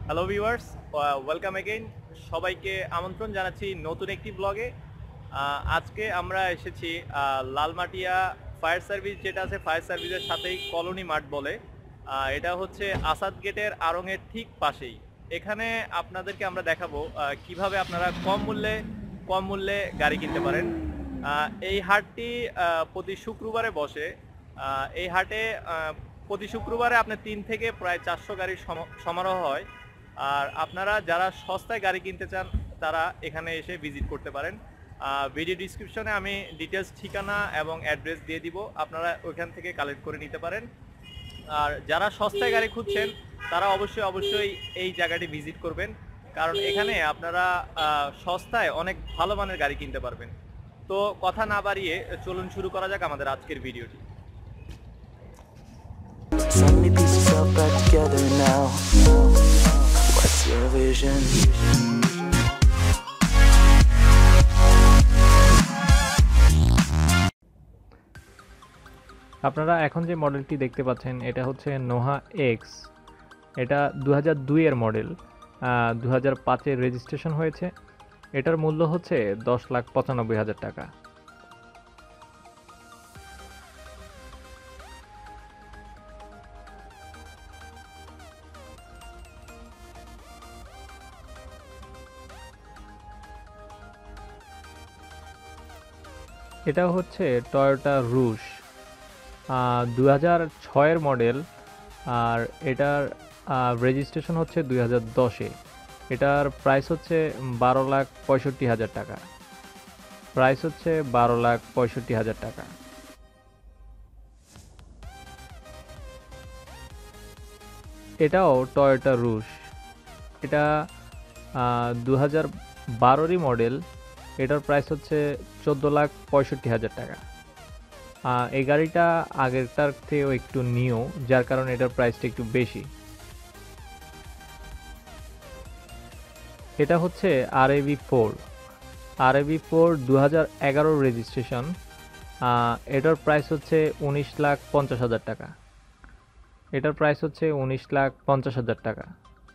Hello viewers, welcome again. সবাইকে আমন্ত্রণ জানাচ্ছি নতুন একটি ব্লগে। আজকে আমরা এসেছি লালমাটিয়া ফায়ার সার্ভিস, যেটা আছে ফায়ার সার্ভিসের সাথেই কলোনি মাঠ বলে। এটা হচ্ছে আসাদ গেটের আড়ংয়ের ঠিক পাশেই। এখানে আপনাদেরকে আমরা দেখাবো কিভাবে আপনারা কম মূল্যে গাড়ি কিনতে পারেন। এই হাটটি প্রতি শুক্রবারে বসে। এই হাটে প্রতি শুক্রবারে আপনার 3 থেকে প্রায় 400 গাড়ির সমারোহ হয়। আর আপনারা যারা সস্তায় গাড়ি কিনতে চান তারা এখানে এসে ভিজিট করতে পারেন। ভিডিও ডিসক্রিপশনে আমি ডিটেলস, ঠিকানা এবং অ্যাড্রেস দিয়ে দিব, আপনারা ওইখান থেকে কালেক্ট করে নিতে পারেন। আর যারা সস্তায় গাড়ি খুঁজছেন তারা অবশ্যই এই জায়গাটি ভিজিট করবেন, কারণ এখানে আপনারা সস্তায় অনেক ভালো মানের গাড়ি কিনতে পারবেন। তো কথা না বাড়িয়ে চলুন শুরু করা যাক আমাদের আজকের ভিডিওটি। So many pieces all back together now. What's your vision? আপনারা এখন যে মডেলটি দেখতে পাচ্ছেন এটা হচ্ছে নোহা এক্স। এটা 2002 এর মডেল, 2005-এর রেজিস্ট্রেশন হয়েছে। এটার মূল্য হচ্ছে 10,95,000 টাকা। এটা হচ্ছে টয়োটা রুশ, 2006-এর মডেল, আর এটার রেজিস্ট্রেশন হচ্ছে 2010-এ। এটার প্রাইস হচ্ছে 12,65,000 টাকা। প্রাইস হচ্ছে 12,65,000 টাকা। এটাও টয়োটা রুশ। এটা 2012-রই মডেল। এটার প্রাইস হচ্ছে 14,65,000 টাকা। এই গাড়িটা আগেরটার থেকেও একটু নিউ, যার কারণে এটার প্রাইসটা একটু বেশি। এটা হচ্ছে RAV4। RAV4 2011 registration. এটার প্রাইস হচ্ছে 19,50,000 টাকা। এটার প্রাইস হচ্ছে 19,50,000 টাকা।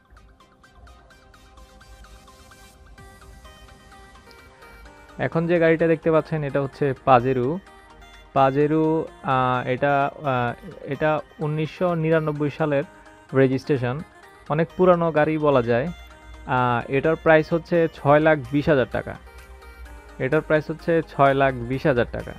এখন যে গাড়িটা দেখতে পাচ্ছেন এটা হচ্ছে পাজেরো। এটা এটা 1999 সালের রেজিস্ট্রেশন, অনেক পুরানো গাড়ি বলা যায়। এটার প্রাইস হচ্ছে 6,20,000 টাকা। এটার প্রাইস হচ্ছে 6,20,000 টাকা।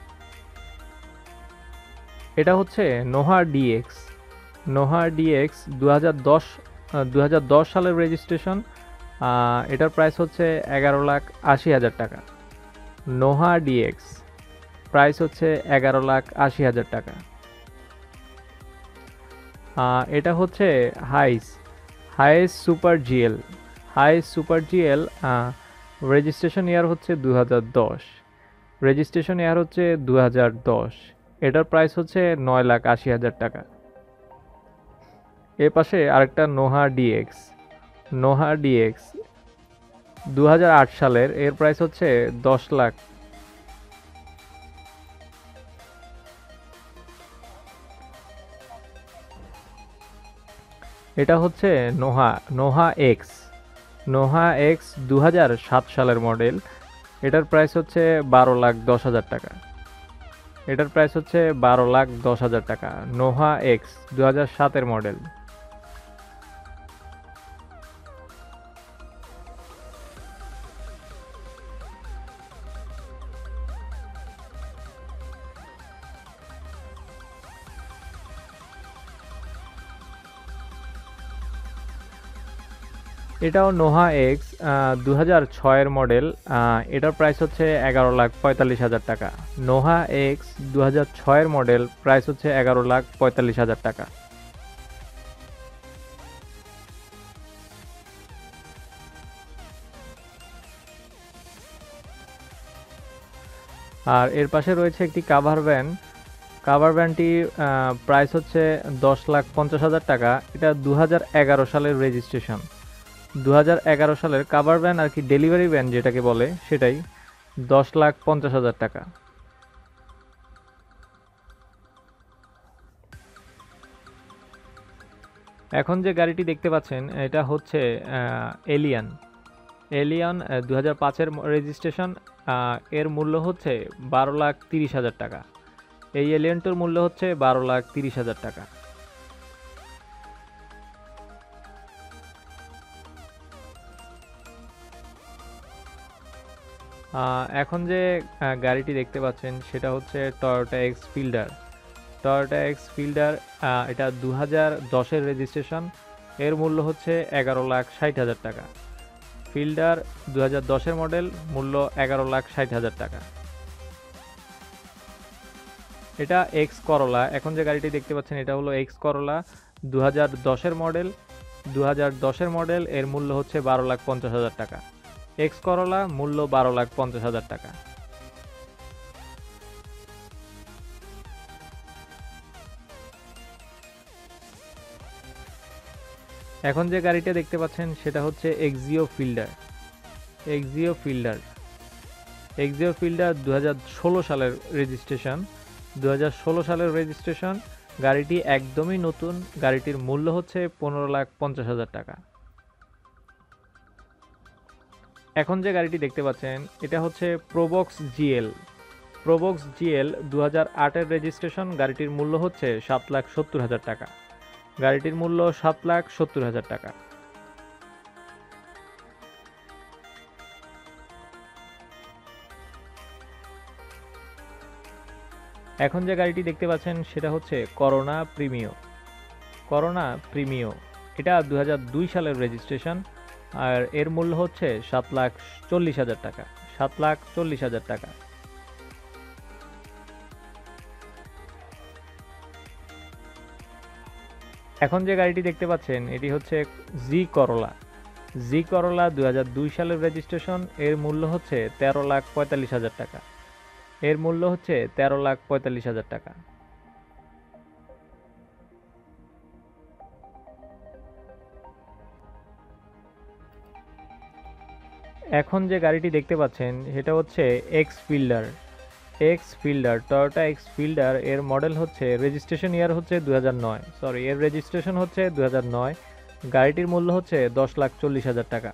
এটা হচ্ছে নোহা ডিএক্স। নোহা ডিএক্স 2010 সালের রেজিস্ট্রেশন। এটার প্রাইস হচ্ছে 11,80,000 টাকা। নোহা ডিএক্স প্রাইস হচ্ছে 11,80,000 টাকা। এটা হচ্ছে HiAce super GL. Registration year হচ্ছে 2010। রেজিস্ট্রেশন ইয়ার হচ্ছে 2010। এটার প্রাইস হচ্ছে 9,80,000 টাকা। এর পাশে আরেকটা নোহা ডিএক্স 2008 সালের, এর প্রাইস হচ্ছে 10 লাখ। এটা হচ্ছে নোহা এক্স 2007 সালের মডেল। এটার প্রাইস হচ্ছে 12,10,000 টাকা। এটার প্রাইস হচ্ছে 12,10,000 টাকা। Noha x 2007-এর model. এটাও নোহা এক্স 2006-এর মডেল। এটার প্রাইস হচ্ছে 11,45,000 টাকা। নোহা এক্স 2006-এর মডেল, প্রাইস হচ্ছে 11,45,000 টাকা। আর এর পাশে রয়েছে একটি কাভার ভ্যানটি প্রাইস হচ্ছে 10,50,000 টাকা। এটা 2011 সালের রেজিস্ট্রেশন। 2011 সালের কাভার ভ্যান আর কি, ডেলিভারি ভ্যান যেটাকে বলে সেটাই। 10,50,000 টাকা। এখন যে গাড়িটি দেখতে পাচ্ছেন এটা হচ্ছে এলিয়ান। Allion 2005-এর registration. এর মূল্য হচ্ছে 12,30,000 টাকা। এই এলিয়নটার মূল্য হচ্ছে 12,30,000 টাকা। এখন যে গাড়িটি দেখতে পাচ্ছেন সেটা হচ্ছে Toyota X fielder. Toyota X Fielder এটা 2010-এর রেজিস্ট্রেশন। এর মূল্য হচ্ছে 11,60,000 টাকা। ফিল্ডার 2010-এর মডেল, মূল্য 11,60,000 টাকা। এটা এক্স করলা। এখন যে গাড়িটি দেখতে পাচ্ছেন এটা হলো এক্স করলা 2010-এর মডেল। 2010-এর মডেল, এর মূল্য হচ্ছে 12,50,000 টাকা। এক্স করলা মূল্য 12,50,000 টাকা। এখন যে গাড়িটা দেখতে পাচ্ছেন সেটা হচ্ছে Axio Fielder. Axio Fielder Axio Fielder 2016 সালের রেজিস্ট্রেশন। 2016 সালের রেজিস্ট্রেশন। গাড়িটি একদমই নতুন। গাড়িটির মূল্য হচ্ছে 15,50,000 টাকা। এখন যে গাড়িটি দেখতে পাচ্ছেন এটা হচ্ছে প্রোবক্স জিএল। প্রোবক্স জিএল 2008-এর রেজিস্ট্রেশন। গাড়িটির মূল্য হচ্ছে 7,70,000 টাকা। গাড়িটির মূল্য 7,70,000 টাকা। এখন যে গাড়িটি দেখতে পাচ্ছেন সেটা হচ্ছে করোনা প্রিমিও। করোনা প্রিমিও এটা 2002 সালের রেজিস্ট্রেশন। আর এর মূল্য হচ্ছে 7,40,000 টাকা। 7,40,000 টাকা। এখন যে গাড়িটি দেখতে পাচ্ছেন এটি হচ্ছে জি করলা। জি করলা 2002 সালের রেজিস্ট্রেশন। এর মূল্য হচ্ছে 13,45,000 টাকা। এর মূল্য হচ্ছে 13,45,000 টাকা। এখন যে গাড়িটি দেখতে পাচ্ছেন সেটা হচ্ছে X fielder. X fielder Toyota X fielder, এর মডেল হচ্ছে, রেজিস্ট্রেশন ইয়ার হচ্ছে 2009। সরি, এর রেজিস্ট্রেশন হচ্ছে 2009। গাড়িটির মূল্য হচ্ছে 10,40,000 টাকা।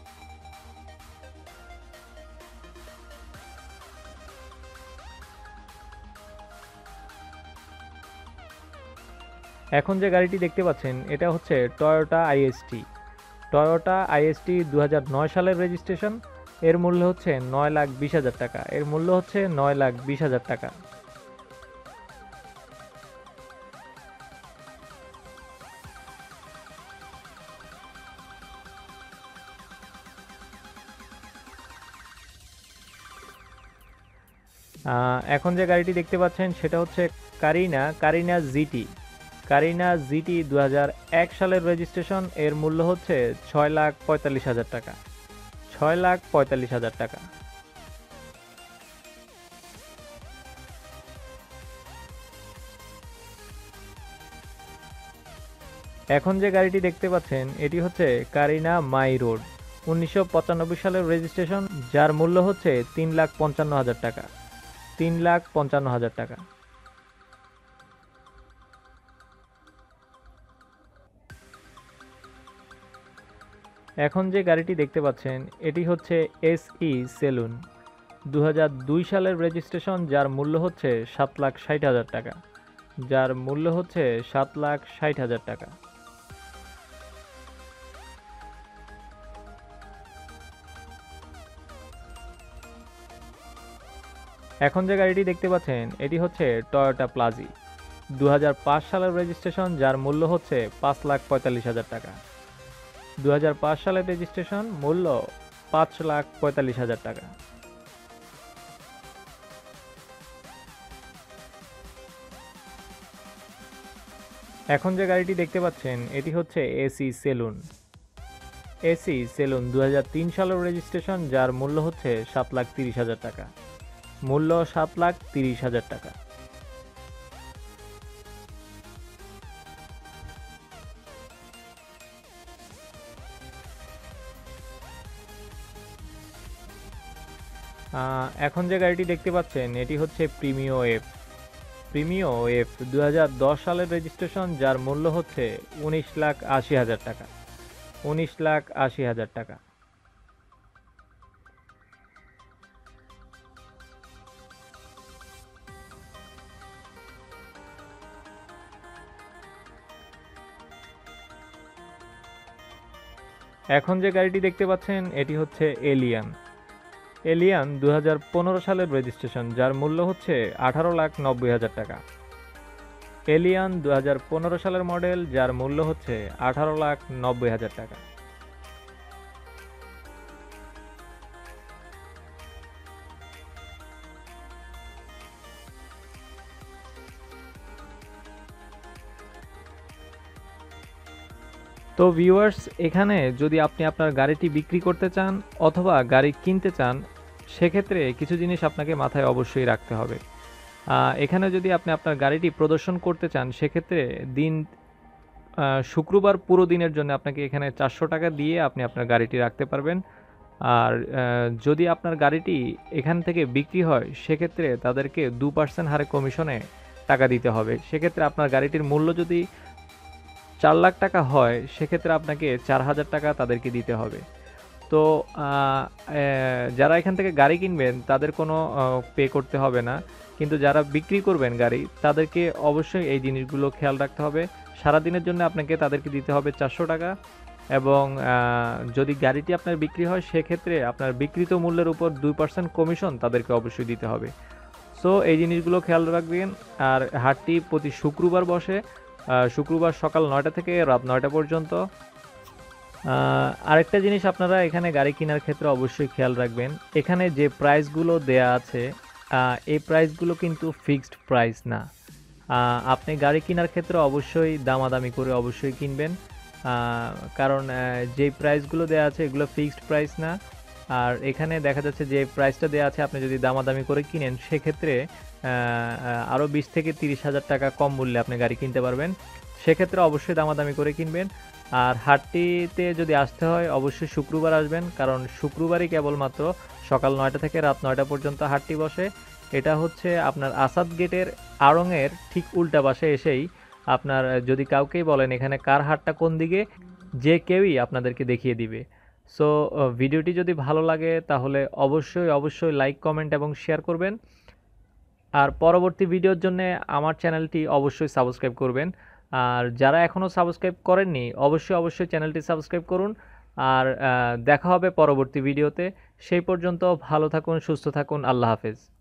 এখন যে গাড়িটি দেখতে পাচ্ছেন এটা হচ্ছে টয়োটা আইএসটি। টয়োটা আইএসটি 2009 সালের রেজিস্ট্রেশন। এর মূল্য হচ্ছে 9,20,000 টাকা। এর মূল্য হচ্ছে 9,20,000 টাকা। এখন যে গাড়িটি দেখতে পাচ্ছেন সেটা হচ্ছে কারিনা জিটি। কারিনা জিটি 2001 সালের রেজিস্ট্রেশন। এর মূল্য হচ্ছে 6,45,000 টাকা। 6,45,000 টাকা। এখন যে গাড়িটি দেখতে পাচ্ছেন এটি হচ্ছে কারিনা মাই রোড। 1995 সালের রেজিস্ট্রেশন, যার মূল্য হচ্ছে 3,55,000 টাকা। 3,55,000 টাকা। এখন যে গাড়িটি দেখতে পাচ্ছেন এটি হচ্ছে এসই সেলুন। 2002 সালের রেজিস্ট্রেশন, যার মূল্য হচ্ছে 7,60,000 টাকা। যার মূল্য হচ্ছে 7,60,000 টাকা। এখন যে গাড়িটি দেখতে পাচ্ছেন এটি হচ্ছে টয়োটা প্লাজি। 2005 সালের রেজিস্ট্রেশন, যার মূল্য হচ্ছে 5,45,000 টাকা। 2005 সালের রেজিস্ট্রেশন, মূল্য 5,45,000 টাকা। এখন যে গাড়িটি দেখতে পাচ্ছেন এটি হচ্ছে এসি সেলুন। এসি সেলুন 2003 সালের রেজিস্ট্রেশন, যার মূল্য হচ্ছে 7,30,000 টাকা। মূল্য 7,30,000 টাকা। এখন যে গাড়িটি দেখতে পাচ্ছেন এটি হচ্ছে প্রিমিও এফ। প্রিমিও এফ 2010 সালের রেজিস্ট্রেশন, যার মূল্য হচ্ছে 19,80,000 টাকা। 19,80,000 টাকা। এখন যে গাড়িটি দেখতে পাচ্ছেন এটি হচ্ছে এলিয়ান। এলিয়ান 2015 সালের রেজিস্ট্রেশন, যার মূল্য হচ্ছে 18,90,000 টাকা। এলিয়ান 2015 সালের মডেল, যার মূল্য হচ্ছে 18,90,000 টাকা। তো ভিউয়ার্স, এখানে যদি আপনি আপনার গাড়িটি বিক্রি করতে চান অথবা গাড়ি কিনতে চান, সেক্ষেত্রে কিছু জিনিস আপনাকে মাথায় অবশ্যই রাখতে হবে। এখানে যদি আপনি আপনার গাড়িটি প্রদর্শন করতে চান, সেক্ষেত্রে শুক্রবার পুরো দিনের জন্য আপনাকে এখানে 400 টাকা দিয়ে আপনি আপনার গাড়িটি রাখতে পারবেন। আর যদি আপনার গাড়িটি এখান থেকে বিক্রি হয়, সেক্ষেত্রে তাদেরকে 2% হারে কমিশনে টাকা দিতে হবে। সেক্ষেত্রে আপনার গাড়িটির মূল্য যদি 4 লাখ টাকা হয়, সেক্ষেত্রে আপনাকে 4,000 টাকা তাদেরকে দিতে হবে। তো যারা এখান থেকে গাড়ি কিনবেন তাদের কোনো পে করতে হবে না, কিন্তু যারা বিক্রি করবেন গাড়ি, তাদেরকে অবশ্যই এই জিনিসগুলো খেয়াল রাখতে হবে। সারাদিনের জন্য আপনাকে তাদেরকে দিতে হবে 400 টাকা, এবং যদি গাড়িটি আপনার বিক্রি হয়, সেক্ষেত্রে আপনার বিক্রিত মূল্যের উপর 2% কমিশন তাদেরকে অবশ্যই দিতে হবে। সো এই জিনিসগুলো খেয়াল রাখবেন। আর হাটটি প্রতি শুক্রবার বসে, শুক্রবার সকাল 9টা থেকে রাত 9টা পর্যন্ত। আরেকটা জিনিস আপনারা এখানে গাড়ি কেনার ক্ষেত্রে অবশ্যই খেয়াল রাখবেন, এখানে যে প্রাইসগুলো দেয়া আছে, এই প্রাইসগুলো কিন্তু ফিক্সড প্রাইস না। আপনি গাড়ি কেনার ক্ষেত্রে অবশ্যই দামাদামি করে অবশ্যই কিনবেন, কারণ যে প্রাইসগুলো দেয়া আছে এগুলো ফিক্সড প্রাইস না। আর এখানে দেখা যাচ্ছে যে প্রাইসটা দেওয়া আছে, আপনি যদি দামাদামি করে কিনেন, সেক্ষেত্রে আরও 20 থেকে 30,000 টাকা কম মূল্যে আপনি গাড়ি কিনতে পারবেন। সেক্ষেত্রে অবশ্যই দামাদামি করে কিনবেন। আর হাটটিতে যদি আসতে হয়, অবশ্যই শুক্রবার আসবেন, কারণ শুক্রবারই কেবলমাত্র সকাল 9টা থেকে রাত 9টা পর্যন্ত হাটটি বসে। এটা হচ্ছে আপনার আসাদ গেটের আড়ংয়ের ঠিক উল্টা পাশে এসেই, আপনার যদি কাউকেই বলেন এখানে কার হাটটা কোন দিকে, যে কেউই আপনাদেরকে দেখিয়ে দিবে। সো ভিডিওটি যদি ভালো লাগে তাহলে অবশ্যই লাইক, কমেন্ট এবং শেয়ার করবেন। আর পরবর্তী ভিডিওর জন্য আমার চ্যানেলটি অবশ্যই সাবস্ক্রাইব করবেন। আর যারা এখনও সাবস্ক্রাইব করেননি, অবশ্যই চ্যানেলটি সাবস্ক্রাইব করুন। আর দেখা হবে পরবর্তী ভিডিওতে। সেই পর্যন্ত ভালো থাকুন, সুস্থ থাকুন। আল্লাহ হাফেজ।